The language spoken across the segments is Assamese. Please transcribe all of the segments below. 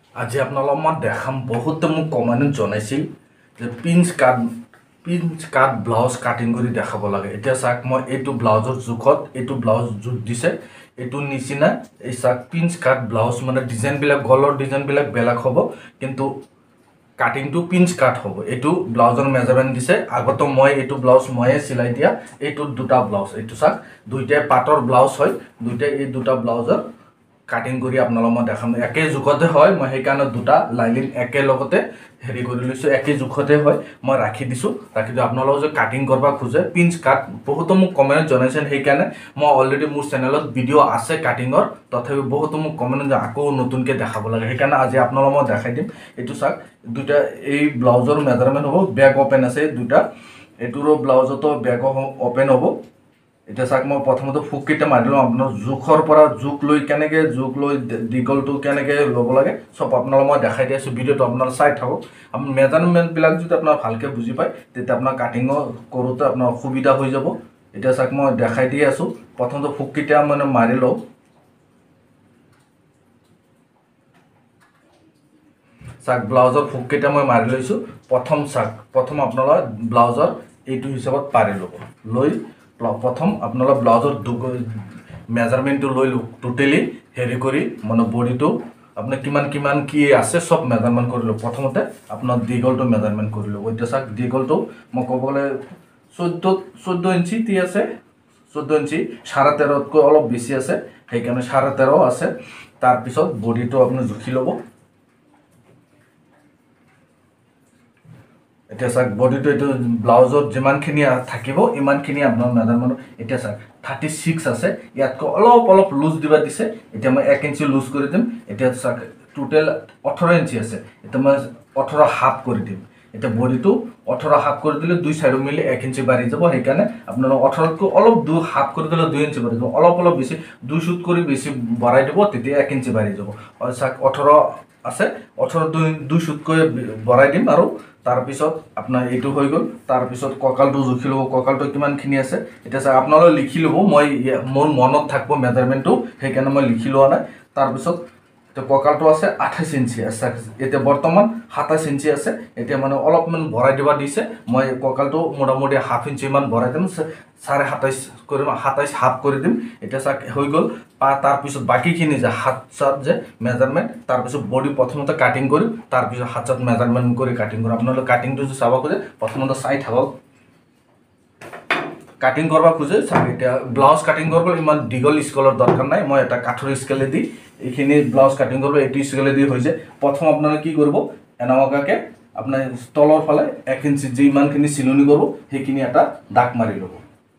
আজি আপোনালোকক মই দেখাম বহুতে মোক কমেণ্ট জনাইছিল যে পিঞ্চ কাট ব্লাউজ কাটিং কৰি দেখাব লাগে। এতিয়া চাওক মই এইটো ব্লাউজৰ জোখত এইটো ব্লাউজ জোখ দিছে, এইটো নিচিনা এই চাওক পিঞ্চ কাট ব্লাউজ মানে ডিজাইনবিলাক গলৰ ডিজাইনবিলাক বেলেগ হ'ব, কিন্তু কাটিংটো পিঞ্চ কাট হ'ব। এইটো ব্লাউজৰ মেজাৰমেণ্ট দিছে। আগতে মই এইটো ব্লাউজ ময়ে চিলাই দিয়া, এইটো দুটা ব্লাউজ, এইটো চাওক দুইটাই পাটৰ ব্লাউজ হয়, দুইটাই এই দুটা ব্লাউজৰ কাটিং কৰি আপোনালোকক মই দেখাম। একে জোখতে হয়, মই সেইকাৰণে দুটা লাইনিং একেলগতে হেৰি কৰি লৈছোঁ, একে জোখতে হয় মই ৰাখি দিছোঁ। আপোনালোকে যদি কাটিং কৰিব খোজে পিঞ্চ কাট, বহুতো মোক কমেণ্ট জনাইছে, সেইকাৰণে মই অলৰেডি মোৰ চেনেলত ভিডিঅ' আছে কাটিঙৰ, তথাপি বহুতো মোক কমেণ্ট যে আকৌ নতুনকৈ দেখাব লাগে, সেইকাৰণে আজি আপোনালোকক মই দেখাই দিম। এইটো চাওক দুটা এই ব্লাউজৰ মেজাৰমেণ্ট হ'ব, বেক অপেন আছে দুটা, এইটোৰো ব্লাউজতো বেক অপেন হ'ব। এতিয়া চাওক মই প্ৰথমতে ফুককেইটা মাৰি লওঁ। আপোনাৰ জোখৰ পৰা জোখ লৈ কেনেকৈ জোখ লৈ দীঘলটো কেনেকৈ ল'ব লাগে চব আপোনালোকক মই দেখাই দি আছোঁ। ভিডিঅ'টো আপোনালোকে চাই থাকক। আপোনাৰ মেজাৰমেণ্টবিলাক যদি আপোনাৰ ভালকৈ বুজি পায় তেতিয়া আপোনাৰ কাটিঙৰ কৰোঁতে আপোনাৰ সুবিধা হৈ যাব। এতিয়া চাওক মই দেখাই দি আছোঁ। প্ৰথমতে ফুককেইটা মানে মাৰি লওঁ। চাওক ব্লাউজৰ ফুককেইটা মই মাৰি লৈছোঁ। প্ৰথম আপোনালোকে ব্লাউজৰ এইটো হিচাপত পাৰি ল'ব। লৈ প্ৰথম আপোনালোকে ব্লাউজৰ মেজাৰমেণ্টটো লৈ লওক, টোটেলি হেৰি কৰি মানে বডিটো আপোনাৰ কিমান কি আছে চব মেজাৰমেণ্ট কৰি লওক। প্ৰথমতে আপোনাৰ দীঘলটো মেজাৰমেণ্ট কৰি ল'ব। এতিয়া চাওক দীঘলটো মই ক'ব গ'লে 14 ইঞ্চি আছে, 14 ইঞ্চি 13.5তকৈ অলপ বেছি আছে, সেইকাৰণে 13.5 আছে। তাৰপিছত বডিটো আপুনি জুখি ল'ব। এতিয়া চাওক বডিটো এইটো ব্লাউজত যিমানখিনি থাকিব ইমানখিনি আপোনাৰ মেজাৰমেণ্ট। এতিয়া চাওক 36 আছে, ইয়াতকৈ অলপ লুজ দিব দিছে। এতিয়া মই 1 ইঞ্চি লুজ কৰি দিম। এতিয়া চাওক টোটেল 18 ইঞ্চি আছে, এতিয়া মই 18 হাফ কৰি দিম। এতিয়া বডিটো 18 হাফ কৰি দিলে দুই চাইডো মিলি 1 ইঞ্চি বাঢ়ি যাব, সেইকাৰণে আপোনালোক 18তকৈ অলপ হাফ কৰি দিলে 2 ইঞ্চি বাঢ়ি যাব। অলপ বেছি 2 চুট কৰি বেছি বঢ়াই দিব, তেতিয়া 1 ইঞ্চি বাঢ়ি যাব। চাওক 18 আছে, 18 2 চুটকৈ বঢ়াই দিম আৰু তাৰপিছত আপোনাৰ এইটো হৈ গ'ল। তাৰপিছত কঁকালটো জুখি ল'ব, কঁকালটো কিমানখিনি আছে। এতিয়া চাওক আপোনালোকে লিখি ল'ব, মই মোৰ মনত থাকিব মেজাৰমেণ্টটো, সেইকাৰণে মই লিখি লোৱা নাই। তাৰপিছত এতিয়া কঁকালটো আছে 28 ইঞ্চি আছে, এতিয়া বৰ্তমান 27 ইঞ্চি আছে। এতিয়া মানে অলপমান ভৰাই দিব দিছে, মই কঁকালটো মোটামুটি হাফ ইঞ্চিমান ভৰাই দিম, 27.5 কৰিম, 27 হাফ কৰি দিম। এতিয়া চাওক হৈ গ'ল। তাৰপিছত বাকীখিনি যে হাত চাত যে মেজাৰমেণ্ট, তাৰপিছত বডি প্ৰথমতে কাটিং কৰিম, তাৰপিছত হাত চাত মেজাৰমেণ্ট কৰি কাটিং কৰিম। আপোনালোকে কাটিংটো যদি চাব খোজে প্ৰথমতে চাই থাকক। কাটিং কৰিব খোজে চাওক, এতিয়া ব্লাউজ কাটিং কৰিব ইমান দীঘল স্কেলৰ দৰকাৰ নাই, মই এটা কাঠৰ স্কেলেদি এইখিনি ব্লাউজ কাটিং কৰিব, এইটো স্কেলেদি হৈ যায়। প্ৰথম আপোনালোকে কি কৰিব, এনেকুৱাকৈ আপোনাৰ তলৰ ফালে 1 ইঞ্চি যিমানখিনি চিলনি কৰিব সেইখিনি এটা দাগ মাৰি ল'ব।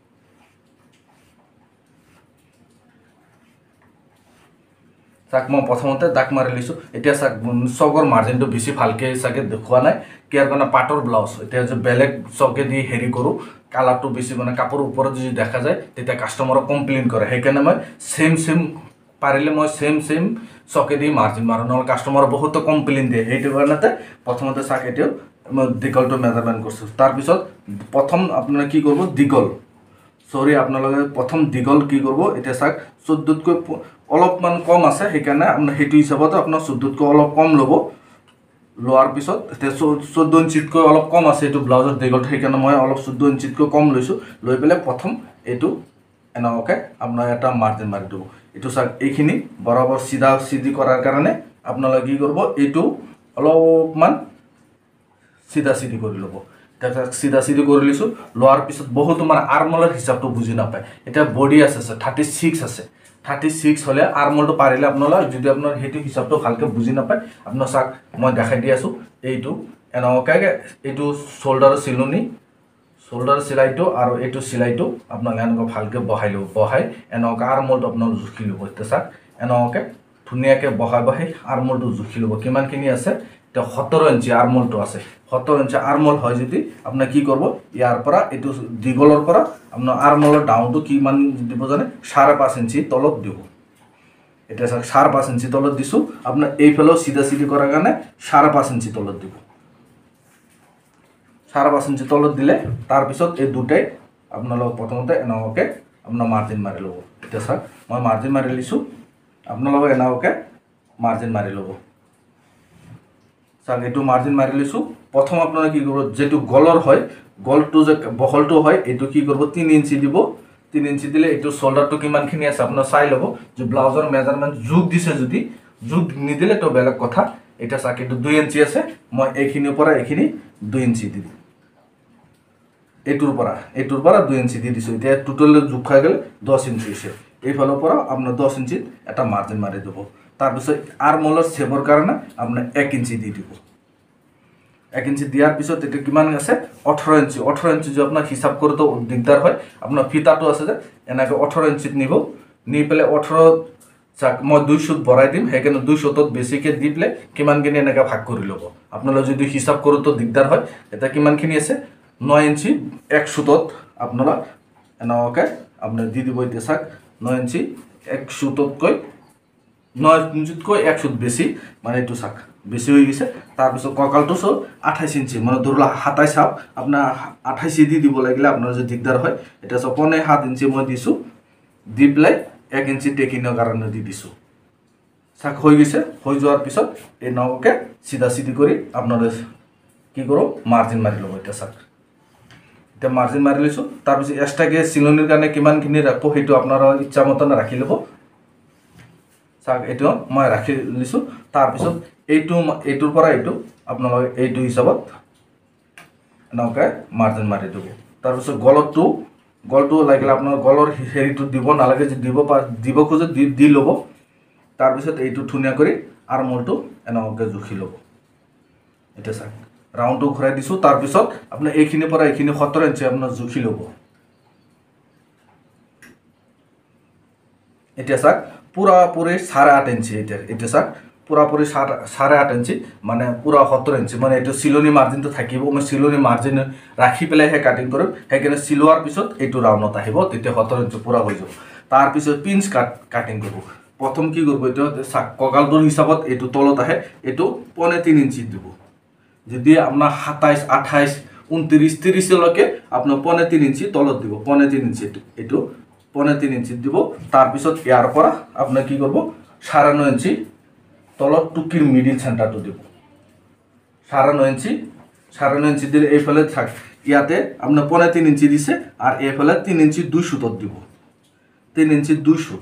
চাওক মই প্ৰথমতে দাগ মাৰি লৈছোঁ। এতিয়া চাওক চকৰ মাৰ্জিনটো বেছি ভালকৈ চাগে দেখুওৱা নাই, কিয়াৰ কাৰণে পাটৰ ব্লাউজ। এতিয়া যে বেলেগ চকেদি হেৰি কৰোঁ, কালাৰটো বেছি মানে কাপোৰৰ ওপৰত যদি দেখা যায় তেতিয়া কাষ্টমাৰক কমপ্লেইন কৰে, সেইকাৰণে মই চেম পাৰিলে মই চেম চকেদি মাৰ্জিন মাৰোঁ, নহ'লে কাষ্টমাৰে বহুতো কমপ্লেইন দিয়ে। সেইটো কাৰণতে প্ৰথমতে চাওক এতিয়াও মই দীঘলটো মেজাৰমেণ্ট কৰিছোঁ। তাৰপিছত প্ৰথম আপোনালোকে কি কৰিব, আপোনালোকে প্ৰথম দীঘল কি কৰিব। এতিয়া চাওক 14তকৈ অলপমান কম আছে, সেইকাৰণে আপোনাৰ সেইটো হিচাপতে আপোনাৰ 14তকৈ অলপ কম ল'ব। লোৱাৰ পিছত এতিয়া 14 ইঞ্চিতকৈ অলপ কম আছে এইটো ব্লাউজৰ দীঘলটো, সেইকাৰণে মই অলপ 14 ইঞ্চিতকৈ কম লৈছোঁ। লৈ পেলাই প্ৰথম এইটো এনেকুৱাকৈ আপোনাৰ এটা মাৰ্জিন মাৰি দিব। এইটো চাওক এইখিনি বৰাবৰ চিধি কৰাৰ কাৰণে আপোনালোকে কি কৰিব, এইটো অলপমান চিধি কৰি ল'ব। এতিয়া চিধি কৰি লৈছোঁ। লোৱাৰ পিছত বহুতো মানে আৰ্মলৰ হিচাপটো বুজি নাপায়। এতিয়া বডি আছে 36 আছে, 36 হ'লে আৰ্মলটো পাৰিলে আপোনালোকে যদি আপোনাৰ সেইটো হিচাপটো ভালকৈ বুজি নাপায়, আপোনাৰ চাওক মই দেখাই দি আছোঁ। এইটো এনেকুৱাকৈ এইটো চল্ডাৰৰ চিলাইটো আৰু এইটো চিলাইটো আপোনালোকে এনেকুৱা ভালকৈ বহাই ল'ব। বহাই এনেকুৱা আৰ্মলটো আপোনালোকে জুখি ল'ব। এতিয়া চাওক এনেকুৱাকৈ ধুনীয়াকৈ বহাই আৰ্মলটো জুখি ল'ব কিমানখিনি আছে। এতিয়া 17 ইঞ্চি আৰ্মলটো আছে, 17 ইঞ্চি আৰ্মল হয় যদি আপোনাৰ কি কৰিব, ইয়াৰ পৰা এইটো দীঘলৰ পৰা আপোনাৰ আৰ্মলৰ ডাউনটো কিমান দিব জানে, 5.5 ইঞ্চি তলত দিব। এতিয়া চাওক 5.5 ইঞ্চি তলত দিছোঁ। আপোনাৰ এইফালেও চিধি কৰাৰ কাৰণে 5.5 ইঞ্চি তলত দিব। 5.5 ইঞ্চি তলত দিলে তাৰপিছত এই দুটাই আপোনালোকে প্ৰথমতে এনেকুৱাকৈ আপোনাৰ মাৰ্জিন মাৰি ল'ব। এতিয়া চাওক মই মাৰ্জিন মাৰি লৈছোঁ, আপোনালোকে এনেকুৱাকৈ মাৰ্জিন মাৰি ল'ব। চাওক এইটো মাৰ্জিন মাৰি লৈছোঁ প্ৰথম আপোনালোকে কি কৰিব যেটো গলৰ হয় গলটো যে বহলটো হয় এইটো কি কৰিব 3 ইঞ্চি দিব 3 ইঞ্চি দিলে এইটো শোল্ডাৰটো কিমানখিনি আছে আপোনাৰ চাই ল'ব যে ব্লাউজৰ মেজাৰমেণ্ট যোগ দিছে যদি যোগ নিদিলে তো বেলেগ কথা এটা চাওক এইটো 2 ইঞ্চি আছে মই এইখিনিৰ পৰা এইখিনি 2 ইঞ্চি দি দিম এইটোৰ পৰা 2 ইঞ্চি দি দিছোঁ এতিয়া টোটাল যোগ খাই গ'লে 10 ইঞ্চি হৈছে এইফালৰ পৰা আপোনাৰ 10 ইঞ্চিত এটা মাৰ্জিন মাৰি দিব তাৰপিছত আৰ্মহোলৰ শেপৰ কাৰণে আপোনাৰ 1 ইঞ্চি দি দিব 1 ইঞ্চি দিয়াৰ পিছত এটা কিমান আছে 18 ইঞ্চি যে আপোনাৰ হিসাব কৰোঁতে দিগদাৰ হয় আপোনাৰ ফিতাটো আছে যে এনেকৈ 18 ইঞ্চিত নিব নি পেলাই 18 চাক মই 200 ভৰাই দিম সেইকাৰণে 200 তত বেছিকে দি পেলাই কিমানখিনি এনেকৈ ভাগ কৰি ল'ব আপোনালোকে যদি হিসাব কৰোঁতে দিগদাৰ হয় এটা কিমানখিনি আছে 9 ইঞ্চি 100 তত আপনারা এনেকৈ আপনি দি দিব এতিয়া চাক 9 ইঞ্চি 100 ততকৈ 9 ইঞ্চিতকৈ 100 বেছি মানে এইটো চাক বেছি হৈ গৈছে তাৰপিছত কঁকালটো সব 28 ইঞ্চি মানে ধৰলা 27 চাপ আপোনাৰ 28 দি দিব লাগিলে আপোনাৰ যদি দিগদাৰ হয় এটা সব 7 ইঞ্চি মই দিছোঁ দি পেলাই 1 ইঞ্চি টেকিনৰ কাৰণে দি দিছোঁ চাক হৈ গৈছে হৈ যোৱাৰ পিছত এই নকে সিধা সিধি কৰি আপনারা কি করো মার্জিন মারি ল'ব এটা চাক এটা মার্জিন মাৰি লৈছোঁ তাৰপিছত এক্সট্ৰাকে চিলনিৰ কাৰণে কিমানখিনি ৰাখব সেইটো আপোনাৰ ইচ্ছা মতে ৰাখি ল'ব চাক এইটো মই ৰাখি লৈছোঁ তাৰপিছত এইটোৰ পৰা এইটো আপোনালোকে এইটো হিচাপত এনেকৈ মাৰ্জিন মাৰি দিব তাৰপিছত গলটো লাগিলে আপোনাৰ গলৰ হেৰিটো দিব নালাগে যে দিব খোজে দি ল'ব তাৰপিছত এইটো ধুনীয়া কৰি আৰ্মহোলটো এনেকৈ জুখি ল'ব এটা চাক ৰাউণ্ডটো ঘূৰাই দিছোঁ তাৰপিছত আপোনাৰ এইখিনিৰ পৰা এইখিনি 17 ইঞ্চি আপোনাৰ জুখি ল'ব এতিয়া চাক পুৰাপুৰি 8.5 ইঞ্চি এতিয়া চাক পুৰাপুৰি 8.5 ইঞ্চি মানে পুৰা 17 ইঞ্চি মানে এইটো চিলনি মাৰ্জিনটো থাকিব মই চিলনি মাৰ্জিন ৰাখি পেলাইহে কাটিং কৰিম সেইকাৰণে চিলোৱাৰ পিছত এইটো ৰাউণ্ডত আহিব তেতিয়া 17 ইঞ্চি পুৰা হৈ যাব তাৰপিছত পিঞ্চ কাটিং কৰিব প্ৰথম কি কৰিব এইটো চাক কঁকালটোৰ হিচাপত এইটো তলত আহে এইটো 3.5 ইঞ্চি দিব যদি আপনার 27 28 29 30 লৈকে আপনার 3.5 ইঞ্চি তলত দিব 3.5 ইঞ্চি এইটো 3.5 ইঞ্চি দিব তাৰপিছত ইয়াৰ পৰা আপনার কি করব 9.5 ইঞ্চি তলত টুকিৰ মিডিল সেন্টারটো দিব 9.5 ইঞ্চি দিলে এইফালে থাক ইয়াতে আপনার 3.5 ইঞ্চি দিছে আর এইফালে 3 ইঞ্চি 200 তত দিব 3 ইঞ্চি 200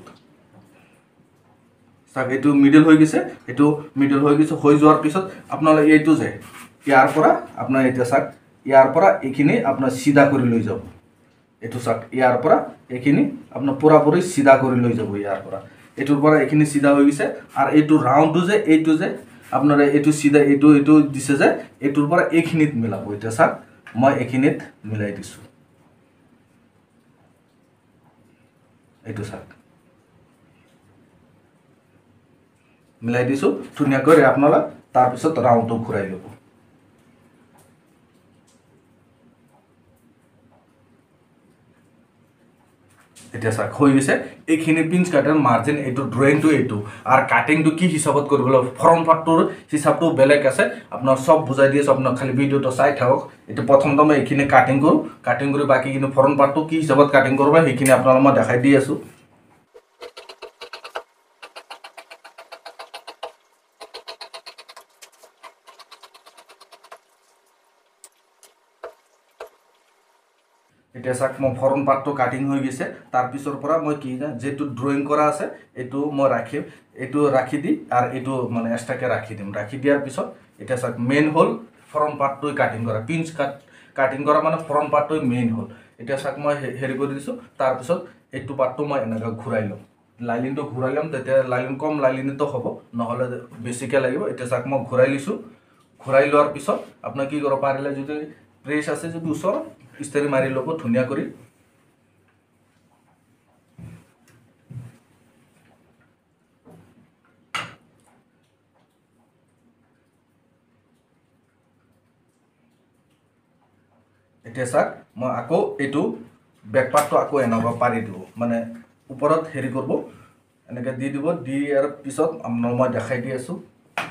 চাক এইটো মিডল হৈ গৈছে হৈ যোৱাৰ পিছত আপোনালোকে এইটো যে ইয়াৰ পৰা আপোনাৰ এতিয়া চাক ইয়াৰ পৰা এইখিনি আপোনাৰ সিধা কৰি লৈ যাব এইটো চাক ইয়াৰ পৰা এইখিনি আপোনাৰ পুৰাপুৰি সিধা কৰি লৈ যাব ইয়াৰ পৰা এইটোৰ পৰা এইখিনি সিধা হৈ গৈছে আৰু এইটো ৰাউণ্ডটো যে এইটো যে আপনারা এইটো সিধা এইটো দিছে যে এইটোৰ পৰা এইখিনিত মিলাব এতিয়া চাক মই এইখিনিত মিলাই দিছোঁ এইটো চাক মিলাই দিছোঁ ধুনীয়াকৈ আপোনালোক তাৰপিছত ৰাউণ্ডটো ঘূৰাই ল'ব এতিয়া চাক হৈ গৈছে এইখিনি পিঞ্চ কাটাৰ মাৰ্জিন এইটো ড্ৰয়িংটো এইটো আৰু কাটিংটো কি হিচাপত কৰিব লাগিব ফ্ৰণ্ট পাৰ্টটোৰ হিচাপটো বেলেগ আছে আপোনাৰ সব বুজাই দি আছোঁ আপোনাক খালি ভিডিঅ'টো চাই থাকক এইটো প্ৰথমতে মই এইখিনি কাটিং কৰি বাকীখিনি ফ্ৰণ্ট পাৰ্টটো কি হিচাপত কাটিং কৰিব সেইখিনি আপোনালোকক মই দেখাই দি আছোঁ এতিয়া চাক মই ফ্ৰণ্ট পাৰ্টটো কাটিং হৈ গৈছে তাৰ পিছৰ পৰা মই কি যেটো ড্ৰয়িং কৰা আছে এইটো মই ৰাখিম এইটো ৰাখি দি আৰু এইটো মানে এক্সট্ৰাকে ৰাখি দিম ৰাখি দিয়াৰ পিছত এতিয়া চাক মেইন হ'ল ফ্ৰণ্ট পাৰ্টটো কাটিং কৰা পিঞ্চ কাটিং কৰা মানে ফ্ৰণ্ট পাৰ্টটো মেইন হ'ল এতিয়া চাক মই হেৰি কৰি দিছোঁ তাৰ পিছত এইটো পাৰ্টটো মই এনেকৈ ঘূৰাই ল'ম লাইনিংটো ঘূৰাই ল'ম তেতিয়া লাইনিং কম লাইনিংটো হ'ব নহ'লে বেছিকৈ লাগিব এতিয়া চাক মই ঘূৰাই লৈছোঁ ঘূৰাই লোৱাৰ পিছত আপোনাৰ কি কৰিব পাৰিলে যদি প্ৰেছ আছে যদি ওচৰত ইস্তাৰি মাৰি ল'ব ধুনীয়া কৰি এতিয়া চাক মই আকৌ এইটো বেক পাৰ্টটো আকৌ এনেকুৱা পাৰি দিব মানে ওপৰত হেৰি কৰিব এনেকৈ দি দিব দিয়াৰ পিছত আপোনাক মই দেখাই দি আছোঁ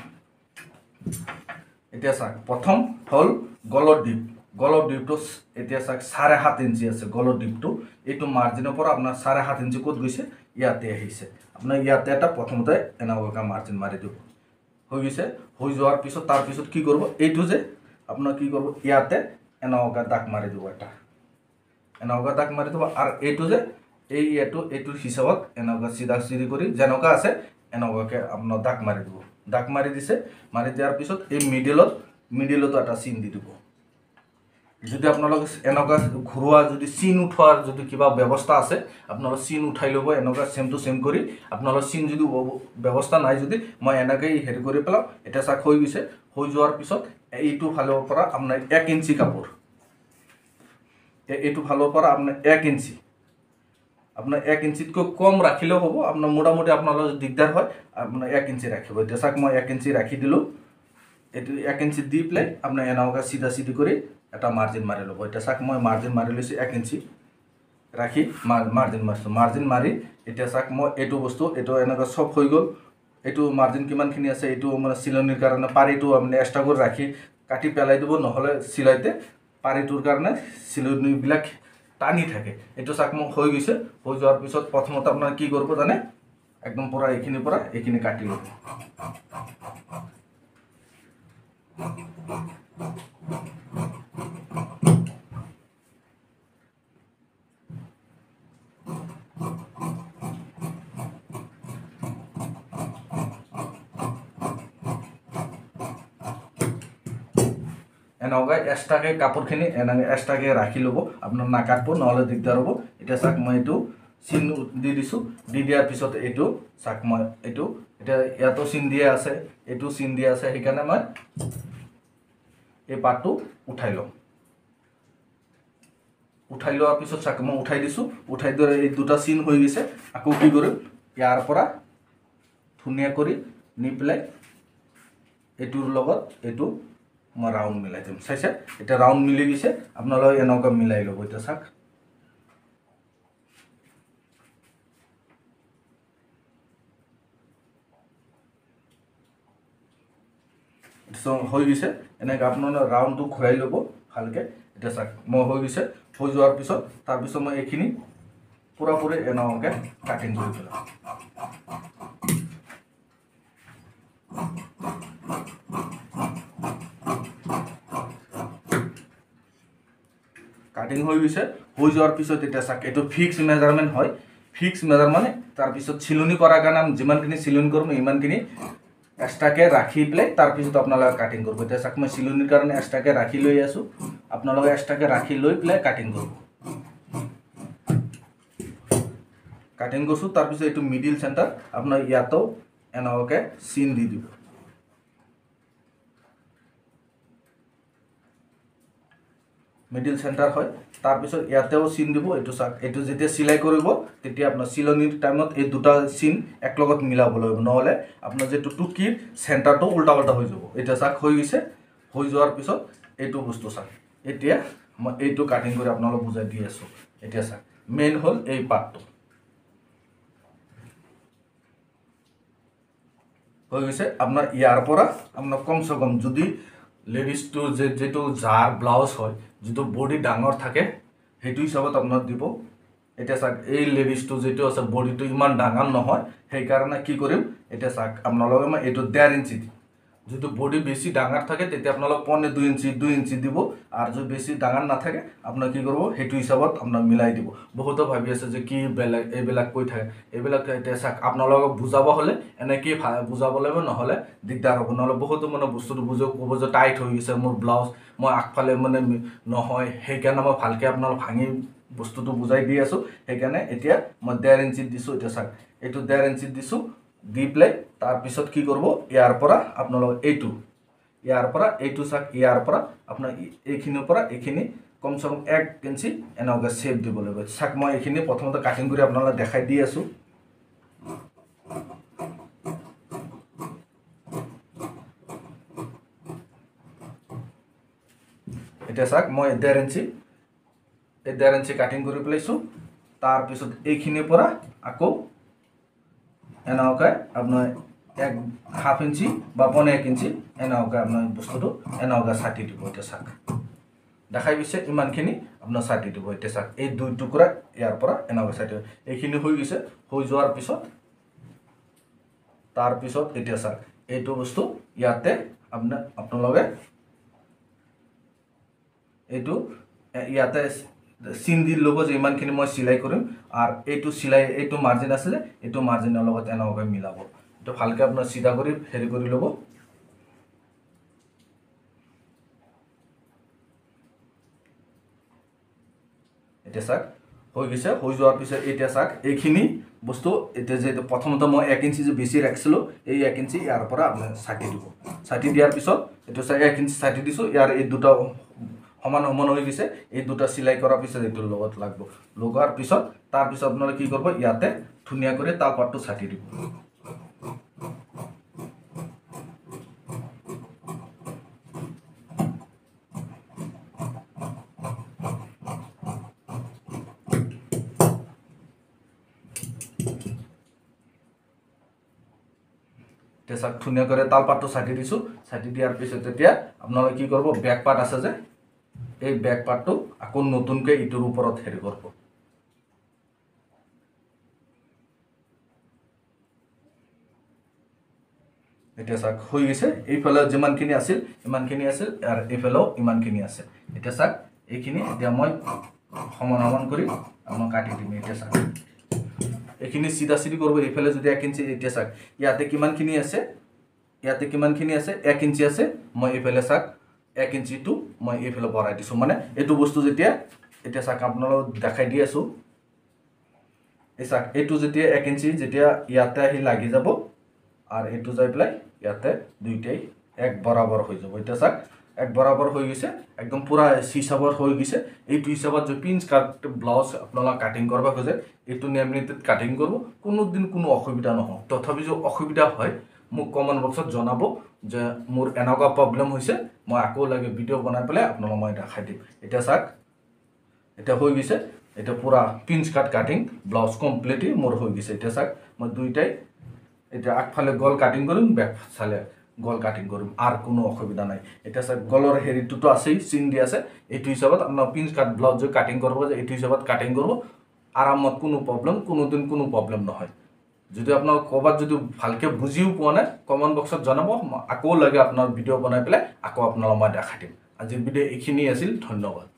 এতিয়া চাক প্ৰথম হ'ল গলৰ ডিপটো এতিয়া চাক 7.5 ইঞ্চি আছে গলৰ ডিপটো এইটো মাৰ্জিনৰ পৰা আপোনাৰ 7.5 ইঞ্চি ক'ত গৈছে ইয়াতে আহিছে আপোনাৰ ইয়াতে এটা প্ৰথমতে এনেকুৱা মাৰ্জিন মাৰি দিব হৈ গৈছে হৈ যোৱাৰ পিছত তাৰ পিছত কি কৰিব এইটো যে আপোনাৰ কি কৰিব ইয়াতে এনেকুৱা দাগ মাৰি দিব এটা এনেকুৱা দাগ মাৰি দিব আৰু এইটো যে এইটোৰ হিচাপত এনেকুৱা চিধা চিধি কৰি যেনেকুৱা আছে এনেকুৱাকে আপোনাৰ দাগ মাৰি দিব দাগ মাৰি দিছে মাৰি দিয়াৰ পিছত এই মিডিলতো এটা চিন দি দিব যদি আপোনালোক এনেকুৱা ঘৰুৱা যদি চিন উঠোৱাৰ যদি কিবা ব্যৱস্থা আছে আপোনালোক চিন উঠাই ল'ব এনেকুৱা সেম টু সেম কৰি আপোনালোক চিন যদি ব্যৱস্থা নাই যদি মই এনেকৈ হেৰি কৰি পেলাওঁ এতিয়া চাক হৈ গৈছে হৈ যোৱাৰ পিছত এইটো ফালৰ পৰা আপোনাৰ 1 ইঞ্চি কাপোৰ এইটো ফালৰ পৰা আপোনাৰ 1 ইঞ্চি আপোনাৰ 1 ইঞ্চিতকৈ কম ৰাখিলেও হ'ব আপোনাৰ মোটামুটি আপোনালোকৰ দিগদাৰ হয় আপোনাৰ 1 ইঞ্চি ৰাখিব এতিয়া চাক মই 1 ইঞ্চি ৰাখি দিলোঁ এইটো 1 ইঞ্চি দি পেলাই আপোনাৰ এনেকুৱা চিধা চিধি কৰি এটা মাৰ্জিন মাৰি ল'ব এতিয়া চাক মই মাৰ্জিন মাৰি লৈছোঁ 1 ইঞ্চি ৰাখি মাৰ্জিন মাৰিছোঁ মাৰ্জিন মাৰি এতিয়া চাক মই এইটো বস্তু এইটো এনেকুৱা চব হৈ গ'ল এইটো মাৰ্জিন কিমানখিনি আছে এইটো মানে চিলনিৰ কাৰণে পাৰিটো আপুনি এক্সট্ৰা কৰি ৰাখি কাটি পেলাই দিব নহ'লে চিলাইতে পাৰিটোৰ কাৰণে চিলনিবিলাক টানি থাকে এইটো চাক মোক হৈ গৈছে হৈ যোৱাৰ পিছত প্ৰথমতে আপোনাৰ কি কৰিব জানে একদম পৰা এইখিনি কাটি ল'ব এনেকুৱা এক্সট্ৰাকৈ কাপোৰখিনি এনেকৈ এক্সট্ৰাকৈ ৰাখি ল'ব আপোনাৰ নাকাটব নহ'লে দিগদাৰ হ'ব এতিয়া চাক মই এইটো চিন দি দিছোঁ দি দিয়াৰ পিছত এইটো চাক মই এইটো এতিয়া ইয়াতো চিন দিয়া আছে এইটো চিন দিয়া আছে সেইকাৰণে মই এই পাৰ্টটো উঠাই ল'ম উঠাই লোৱাৰ পিছত চাক মই উঠাই দিছোঁ উঠাই দিয়া এই দুটা চিন হৈ গৈছে আকৌ কি কৰিম ইয়াৰ পৰা ধুনীয়া কৰি নি পেলাই এইটোৰ লগত এইটো মই ৰাউণ্ড মিলাই দিম চাইছে এতিয়া ৰাউণ্ড মিলি গৈছে আপোনালোকে এনেকুৱা মিলাই ল'ব এতিয়া চাক হৈ গৈছে এনেকৈ আপোনালোকে ৰাউণ্ডটো ঘূৰাই ল'ব ভালকৈ এতিয়া চাক মই হৈ গৈছে হৈ যোৱাৰ পিছত তাৰপিছত মই এইখিনি পুৰাপুৰি এনেকুৱাকৈ কাটিং কৰি পেলাম কাটিং হৈ গৈছে হৈ যোৱাৰ পিছত এতিয়া চাক এইটো ফিক্স মেজাৰমেণ্ট হয় ফিক্স মেজাৰমেণ্ট তাৰপিছত চিলনি কৰাৰ কাৰণে আমি যিমানখিনি চিলনি কৰিম ইমানখিনি এক্সট্ৰাকৈ ৰাখি পেলাই তাৰপিছত আপোনালোকে কাটিং কৰিব এতিয়া চাক মই চিলনিৰ কাৰণে এক্সট্ৰাকৈ ৰাখি লৈ আছোঁ আপোনালোকে এক্সট্ৰাকৈ ৰাখি লৈ পেলাই কাটিং কৰিব কাটিং কৰিছোঁ তাৰপিছত এইটো মিডিল চেণ্টাৰ আপোনাৰ ইয়াতো এনেকুৱাকৈ চিন দি দিব মিডিল চেণ্টাৰ হয় তাৰপিছত ইয়াতেও চিন দিব এইটো চাক এইটো যেতিয়া চিলাই কৰিব তেতিয়া আপোনাৰ চিলনিৰ টাইমত এই দুটা চিন একলগত মিলাব লাগিব নহ'লে আপোনাৰ যিটো টুকিৰ চেণ্টাৰটো উল্টা উল্টা হৈ যাব এতিয়া চাক হৈ গৈছে হৈ যোৱাৰ পিছত এইটো বস্তু চাক এতিয়া মই এইটো কাটিং কৰি আপোনালোক বুজাই দি আছোঁ এতিয়া চাক মেইন হ'ল এই পাৰ্টটো হৈ গৈছে আপোনাৰ ইয়াৰ পৰা আপোনাৰ কমচে কম যদি লেডিজটো যিটো যাৰ ব্লাউজ হয় যিটো বডি ডাঙৰ থাকে সেইটো হিচাপত আপোনাৰ দিব এতিয়া চাক এই লেডিজটো যিটো আছে বডিটো ইমান ডাঙৰ নহয় সেইকাৰণে কি কৰিম এতিয়া চাক আপোনালোকে মই এইটো 1.5 ইঞ্চি দিম যদি বডি বেছি ডাঙৰ থাকে তেতিয়া আপোনালোক 2 ইঞ্চি দিব আৰু যদি বেছি ডাঙৰ নাথাকে আপোনাৰ কি কৰিব সেইটো হিচাপত আপোনাৰ মিলাই দিব বহুতো ভাবি আছে যে কি বেলেগ এইবিলাক কৈ থাকে এইবিলাক এতিয়া চাক আপোনালোকক বুজাব হ'লে এনেকৈ বুজাব লাগিব নহ'লে দিগদাৰ হ'ব নহ'লে বহুতো মানে বস্তুটো ক'ব যে টাইট হৈ গৈছে মোৰ ব্লাউজ মই আগফালে মানে নহয় সেইকাৰণে মই ভালকৈ আপোনালোক ভাঙি বস্তুটো বুজাই দি আছোঁ সেইকাৰণে এতিয়া মই 1.5 ইঞ্চিত দিছোঁ এতিয়া চাক এইটো 1.5 ইঞ্চিত দিছোঁ দি পেলাই তাৰপিছত কি কৰিব ইয়াৰ পৰা আপোনালোক ইয়াৰ পৰা এইটো চাক ইয়াৰ পৰা আপোনাৰ এইখিনিৰ পৰা এইখিনি কমচে কম 1 ইঞ্চি এনেকৈ শ্বেপ দিব লাগিব চাক মই এইখিনি প্ৰথমতে কাটিং কৰি আপোনালোক দেখাই দি আছোঁ এতিয়া চাক মই 1.5 ইঞ্চি এই 1.5 ইঞ্চি কাটিং কৰি পেলাইছোঁ তাৰপিছত এইখিনিৰ পৰা আকৌ এনেকৈ আপোনাৰ 1/2 ইঞ্চি বা 1 ইঞ্চি এনেকৈ আপোনাৰ বস্তুটো এনেকৈ ছাটি দিব এতিয়া চাক দেখাই গৈছে ইমানখিনি আপোনাৰ ছাটি দিব এতিয়া চাক এই 2 টুকুৰা ইয়াৰ পৰা এনেকৈ ছাটি এইখিনি হৈ গৈছে হৈ যোৱাৰ পিছত তাৰপিছত এতিয়া চাক এইটো বস্তু ইয়াতে আপোনালোকে এইটো ইয়াতে চিন দি ল'ব যে ইমানখিনি মই চিলাই কৰিম আৰু এইটো চিলাই এইটো মাৰ্জিন আছিলে এইটো মাৰ্জিনৰ লগত এনেকৈ মিলাব এইটো ভালকৈ আপোনাৰ চিধা কৰি হেৰি কৰি ল'ব এতিয়া চাওক হৈ গৈছে হৈ যোৱাৰ পিছত এতিয়া চাওক এইখিনি বস্তু এতিয়া যে প্ৰথমতে মই 1 ইঞ্চি যে বেছি ৰাখিছিলোঁ এই 1 ইঞ্চি ইয়াৰ পৰা আপুনি ছাটি দিব ছাটি দিয়াৰ পিছত এইটো চাওক 1 ইঞ্চি ছাটি দিছোঁ ইয়াৰ এই দুটা সমান সমান হৈ গৈছে এই দুটা চিলাই কৰাৰ পিছত এইটোৰ লগত লাগব লগাৰ পিছত তাৰপিছত আপোনালোকে কি কৰিব ইয়াতে ধুনীয়া কৰি তাৰ পাটটো ছাটি দিব তেসাক ধুনীয়া কৰি তাল পাটটো ছাটি দিছো ছাটি দিয়াৰ পিছত এতিয়া আপোনালোকে কি কৰিব ব্যাক পাৰ্ট আছে যে এই ব্যাক পাৰ্টটো আকৌ নতুনকৈ ইটোৰ ওপৰত হেৰি কৰিব এতিয়া চাক হৈ গৈছে এইফালে যিমানখিনি আছিল ইমানখিনি আছিল আৰু এইফালেও ইমানখিনি আছে এতিয়া চাক এইখিনি এতিয়া মই সমান সমান কৰি আপোনাক কাটি দিম এতিয়া চাক এইখিনি সিধা সিধি কৰিব এইফালে যদি 1 ইঞ্চি এতিয়া চাক ইয়াতে কিমানখিনি আছে 1 ইঞ্চি আছে মই এইফালে চাক 1 ইঞ্চিটো মই এইফালে বঢ়াই দিছো মানে এইটো বস্তু যেতিয়া এতিয়া চাক আপোনালোক দেখাই দি আছো এই চাক এইটো যেতিয়া 1 ইঞ্চি যেতিয়া ইয়াতে আহি লাগি যাব আর এইটো যাই প্লাই ইয়াতে দুইটাই এক বরাবর হয়ে যাব এটা চাক এক বরাবর হয়ে গেছে একদম পুরা হিসাবত হয়ে গেছে এইটো হিসাবত যে পিন স্কার্ট ব্লাউজ আপনারা কাটিং করবা খোঁজে এইটো নিয়মিত কাটিং করব কোনো দিন কোনো অসুবিধা নহয় তথাপি যে অসুবিধা হয় মোক কমেন্ট বক্সত জানাবো যে মোর এনেকা প্রবলেম হইছে মই আকো লাগে ভিডিও বনাই পেলাই আপনারা মই দেখাই দিম এটা চাক এটা হয়ে গেছে এটা পুরা pin skirt cutting blouse completely মোর হয়ে গেছে এটা চাক মই দুইটাই এটা আগফালে গল কাটিং কৰিম ব্যাক ফালে গল কাটিং কৰিম আর কোনো অসুবিধা নাই এটা স্যার গলৰ হেৰিটো আছেই চিন দি আছে এইটো হিসাবত আপোনাৰ পিন কাট ব্লাউজ কাটিং কৰিব যে এইটো হিসাবত কাটিং কৰিব আৰামত কোনো প্ৰবলেম কোনো দিন কোনো প্ৰবলেম নহয় যদি আপোনাৰ ক'বাত যদি ভালকে বুজিও পোৱা নাই কমেন্ট বক্সত জনাব আকৌ লাগে আপোনাৰ ভিডিও বনাই পেলাই আকৌ আপোনাক মই দেখাই দিম আজিৰ ভিডিও এইখিনি আছিল ধন্যবাদ